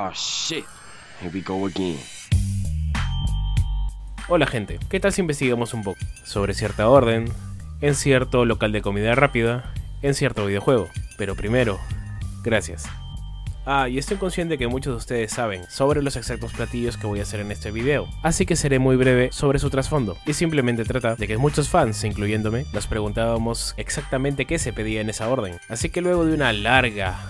Oh shit, here we go again. Hola gente, ¿qué tal si investigamos un poco sobre cierta orden, en cierto local de comida rápida, en cierto videojuego? Pero primero, gracias. Y estoy consciente que muchos de ustedes saben sobre los exactos platillos que voy a hacer en este video, así que seré muy breve sobre su trasfondo, y simplemente trata de que muchos fans, incluyéndome, nos preguntábamos exactamente qué se pedía en esa orden. Así que luego de una larga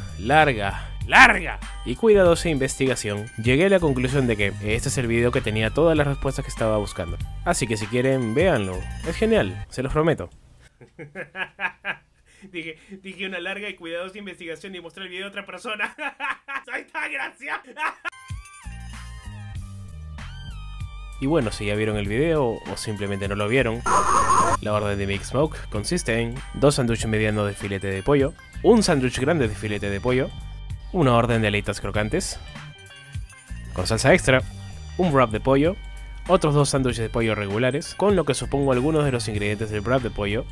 y cuidadosa investigación, llegué a la conclusión de que este es el video que tenía todas las respuestas que estaba buscando. Así que si quieren, véanlo, es genial, se los prometo. Dije una larga y cuidadosa investigación y mostré el video a otra persona. ¡Soy tan gracioso! Y bueno, si ya vieron el video o simplemente no lo vieron, la orden de Big Smoke consiste en 2 sándwiches medianos de filete de pollo, un sándwich grande de filete de pollo, una orden de alitas crocantes con salsa extra, un wrap de pollo, otros 2 sándwiches de pollo regulares, con lo que supongo algunos de los ingredientes del wrap de pollo.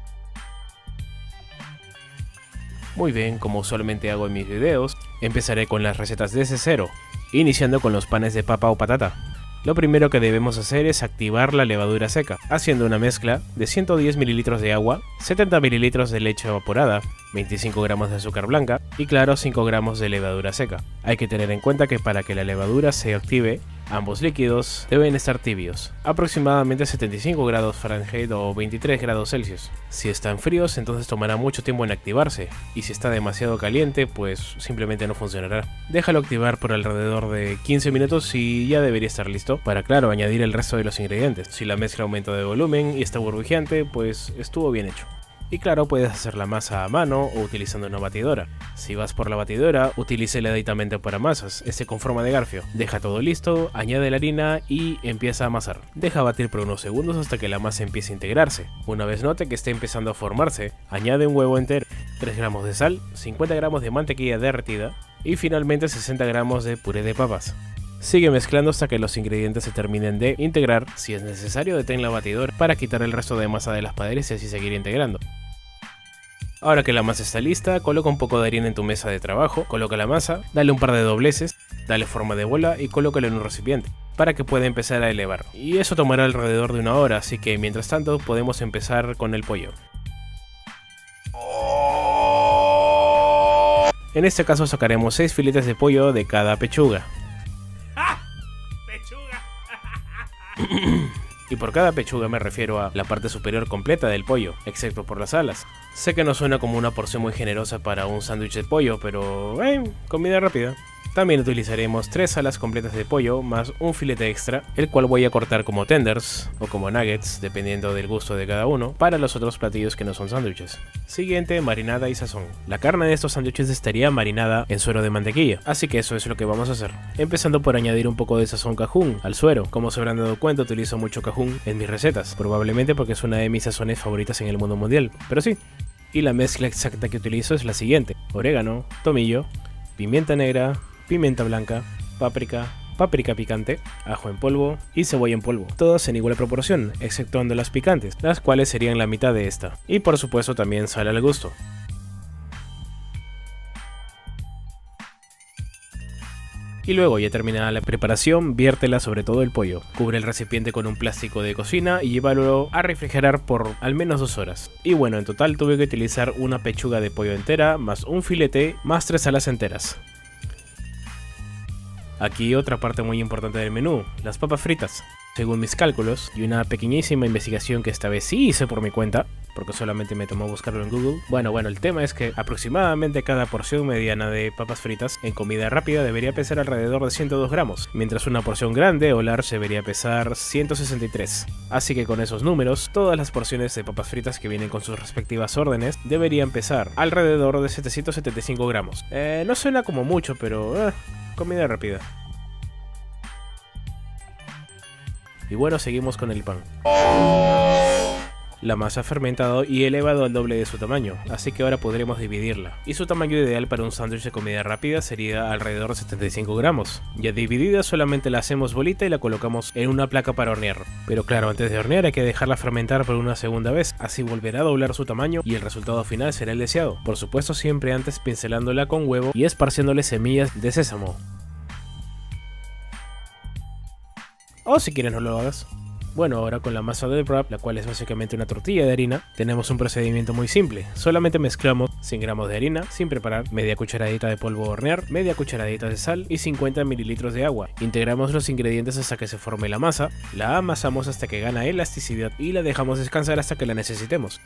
Muy bien, como usualmente hago en mis videos, empezaré con las recetas desde cero, iniciando con los panes de papa o patata. Lo primero que debemos hacer es activar la levadura seca, haciendo una mezcla de 110 ml de agua, 70 ml de leche evaporada, 25 gramos de azúcar blanca y claro 5 gramos de levadura seca. Hay que tener en cuenta que para que la levadura se active, ambos líquidos deben estar tibios, aproximadamente 75 grados Fahrenheit o 23 grados Celsius. Si están fríos, entonces tomará mucho tiempo en activarse, y si está demasiado caliente, pues simplemente no funcionará. Déjalo activar por alrededor de 15 minutos y ya debería estar listo para, claro, añadir el resto de los ingredientes. Si la mezcla aumenta de volumen y está burbujeante, pues estuvo bien hecho. Y claro, puedes hacer la masa a mano o utilizando una batidora. Si vas por la batidora, utilice el aditamento para masas, con forma de garfio. Deja todo listo, añade la harina y empieza a amasar. Deja batir por unos segundos hasta que la masa empiece a integrarse. Una vez note que esté empezando a formarse, añade un huevo entero, 3 gramos de sal, 50 gramos de mantequilla derretida y finalmente 60 gramos de puré de papas. Sigue mezclando hasta que los ingredientes se terminen de integrar. Si es necesario, detén la batidora para quitar el resto de masa de las paredes y así seguir integrando. Ahora que la masa está lista, coloca un poco de harina en tu mesa de trabajo, coloca la masa, dale un par de dobleces, dale forma de bola y colócalo en un recipiente para que pueda empezar a elevar. Y eso tomará alrededor de 1 hora, así que mientras tanto podemos empezar con el pollo. En este caso sacaremos 6 filetes de pollo de cada pechuga. Y por cada pechuga me refiero a la parte superior completa del pollo, excepto por las alas. Sé que no suena como una porción muy generosa para un sándwich de pollo, pero comida rápida. También utilizaremos 3 alas completas de pollo más un filete extra, el cual voy a cortar como tenders o como nuggets, dependiendo del gusto de cada uno, para los otros platillos que no son sándwiches. Siguiente, marinada y sazón. La carne de estos sándwiches estaría marinada en suero de mantequilla, así que eso es lo que vamos a hacer. Empezando por añadir un poco de sazón cajún al suero. Como se habrán dado cuenta, utilizo mucho cajún en mis recetas, probablemente porque es una de mis sazones favoritas en el mundo mundial, pero sí. Y la mezcla exacta que utilizo es la siguiente: orégano, tomillo, pimienta negra, pimienta blanca, páprica picante, ajo en polvo y cebolla en polvo, todas en igual proporción, exceptuando las picantes, las cuales serían la mitad de esta. Y por supuesto también sal al gusto. Y luego, ya terminada la preparación, viértela sobre todo el pollo. Cubre el recipiente con un plástico de cocina y llévalo a refrigerar por al menos 2 horas. Y bueno, en total tuve que utilizar una pechuga de pollo entera, más un filete, más 3 alas enteras. Aquí otra parte muy importante del menú, las papas fritas. Según mis cálculos y una pequeñísima investigación que esta vez sí hice por mi cuenta, porque solamente me tomó buscarlo en Google. Bueno, el tema es que aproximadamente cada porción mediana de papas fritas en comida rápida debería pesar alrededor de 102 gramos, mientras una porción grande o large debería pesar 163. Así que con esos números, todas las porciones de papas fritas que vienen con sus respectivas órdenes deberían pesar alrededor de 775 gramos. No suena como mucho, pero comida rápida. Y bueno, seguimos con el pan. La masa ha fermentado y elevado al doble de su tamaño, así que ahora podremos dividirla. Y su tamaño ideal para un sándwich de comida rápida sería alrededor de 75 gramos. Ya dividida solamente la hacemos bolita y la colocamos en una placa para hornear. Pero claro, antes de hornear hay que dejarla fermentar por una segunda vez, así volverá a doblar su tamaño y el resultado final será el deseado. Por supuesto siempre antes pincelándola con huevo y esparciéndole semillas de sésamo. o si quieres no lo hagas. Bueno, ahora con la masa del wrap, la cual es básicamente una tortilla de harina, tenemos un procedimiento muy simple. Solamente mezclamos 100 gramos de harina sin preparar, media cucharadita de polvo de hornear, media cucharadita de sal y 50 mililitros de agua. Integramos los ingredientes hasta que se forme la masa, la amasamos hasta que gana elasticidad y la dejamos descansar hasta que la necesitemos.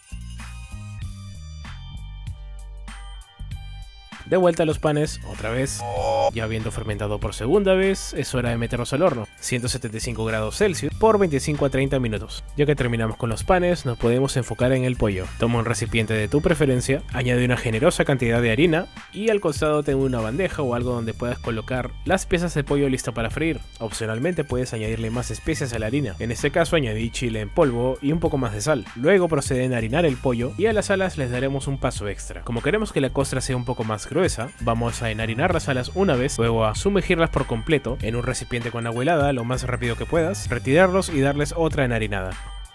De vuelta a los panes, otra vez, ya habiendo fermentado por segunda vez, es hora de meterlos al horno, 175 grados Celsius por 25 a 30 minutos. Ya que terminamos con los panes, nos podemos enfocar en el pollo. Toma un recipiente de tu preferencia, añade una generosa cantidad de harina y al costado ten una bandeja o algo donde puedas colocar las piezas de pollo lista para freír. Opcionalmente puedes añadirle más especias a la harina, en este caso añadí chile en polvo y un poco más de sal. Luego proceden a harinar el pollo y a las alas les daremos un paso extra. Como queremos que la costra sea un poco más gruesa, vamos a enharinar las alas una vez, luego a sumergirlas por completo en un recipiente con agua helada lo más rápido que puedas, retirarlos y darles otra enharinada.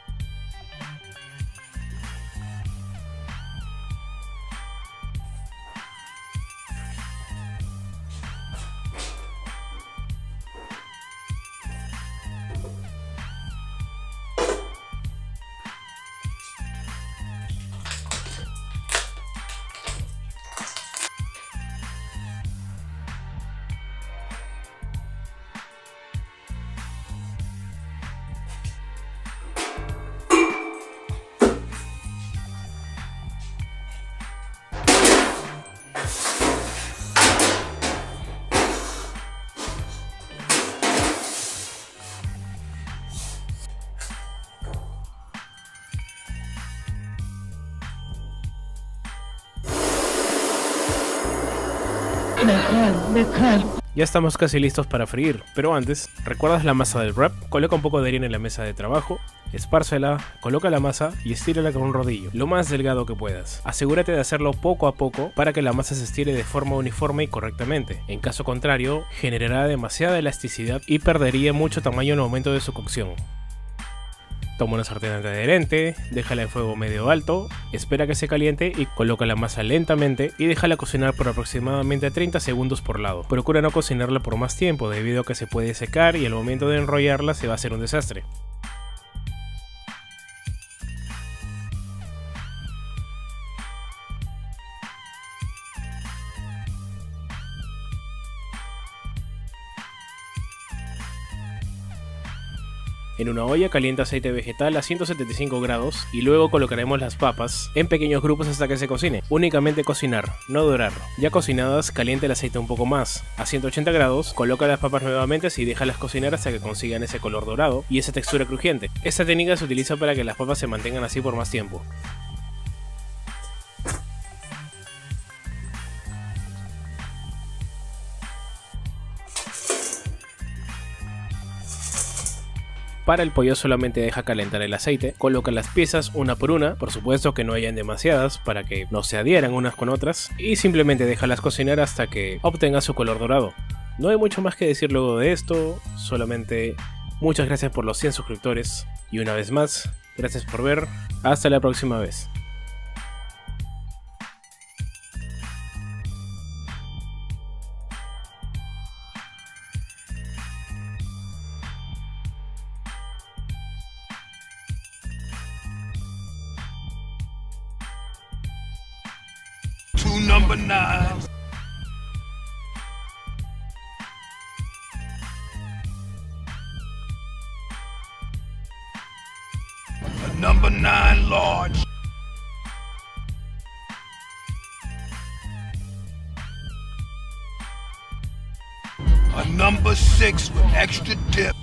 Ya estamos casi listos para freír, pero antes, ¿recuerdas la masa del wrap? Coloca un poco de harina en la mesa de trabajo, espárcela, coloca la masa y estírala con un rodillo, lo más delgado que puedas. Asegúrate de hacerlo poco a poco para que la masa se estire de forma uniforme y correctamente. En caso contrario, generará demasiada elasticidad y perdería mucho tamaño en el momento de su cocción. Toma una sartén antiadherente, déjala en fuego medio alto, espera que se caliente y coloca la masa lentamente y déjala cocinar por aproximadamente 30 segundos por lado. Procura no cocinarla por más tiempo debido a que se puede secar y al momento de enrollarla se va a hacer un desastre. En una olla calienta aceite vegetal a 175 grados y luego colocaremos las papas en pequeños grupos hasta que se cocine. Únicamente cocinar, no dorar. Ya cocinadas, calienta el aceite un poco más. A 180 grados, coloca las papas nuevamente y déjalas cocinar hasta que consigan ese color dorado y esa textura crujiente. Esta técnica se utiliza para que las papas se mantengan así por más tiempo. Para el pollo solamente deja calentar el aceite, coloca las piezas una por una, por supuesto que no hayan demasiadas para que no se adhieran unas con otras, y simplemente déjalas cocinar hasta que obtenga su color dorado. No hay mucho más que decir luego de esto, solamente muchas gracias por los 100 suscriptores, y una vez más, gracias por ver, hasta la próxima vez. Number 9. A number 9 large. A number 6 with extra dip.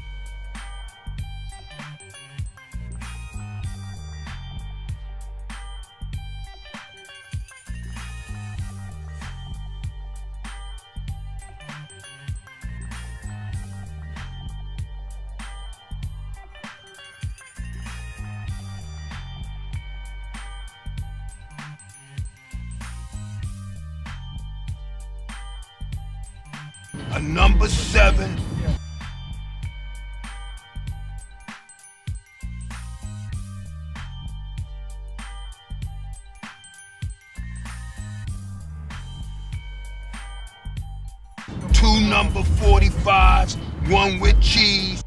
A number 7. Two number 45s one with cheese.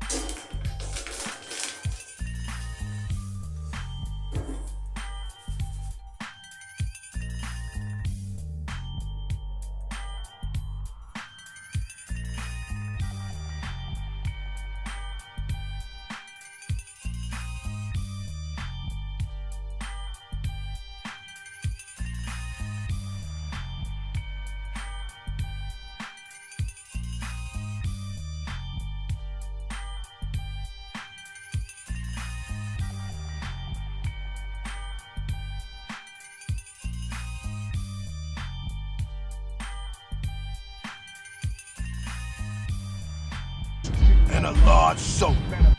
And a large soap.